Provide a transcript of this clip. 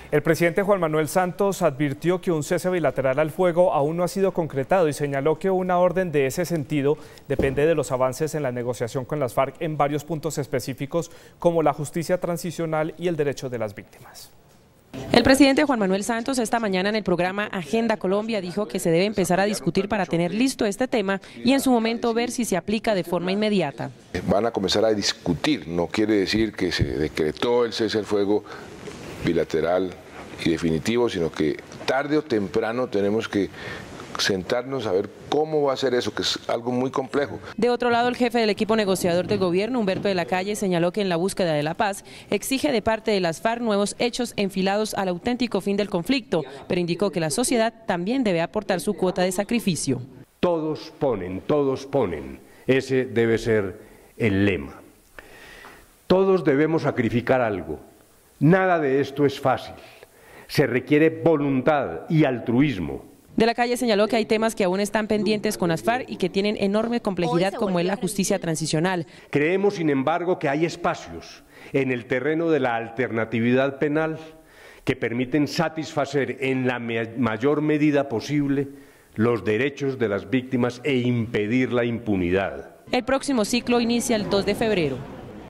El presidente Juan Manuel Santos advirtió que un cese bilateral al fuego aún no ha sido concretado y señaló que una orden de ese sentido depende de los avances en la negociación con las FARC en varios puntos específicos, como la justicia transicional y el derecho de las víctimas. El presidente Juan Manuel Santos esta mañana en el programa Agenda Colombia dijo que se debe empezar a discutir para tener listo este tema y en su momento ver si se aplica de forma inmediata. Van a comenzar a discutir, no quiere decir que se decretó el cese al fuego bilateral y definitivo, sino que tarde o temprano tenemos que sentarnos a ver cómo va a ser eso, que es algo muy complejo. De otro lado, el jefe del equipo negociador del gobierno, Humberto de la Calle, señaló que en la búsqueda de la paz exige de parte de las FARC nuevos hechos enfilados al auténtico fin del conflicto, pero indicó que la sociedad también debe aportar su cuota de sacrificio. Todos ponen, ese debe ser el lema. Todos debemos sacrificar algo, nada de esto es fácil, se requiere voluntad y altruismo. De la Calle señaló que hay temas que aún están pendientes con las FARC y que tienen enorme complejidad, como es la justicia transicional. Creemos, sin embargo, que hay espacios en el terreno de la alternatividad penal que permiten satisfacer en la mayor medida posible los derechos de las víctimas e impedir la impunidad. El próximo ciclo inicia el 2 de febrero.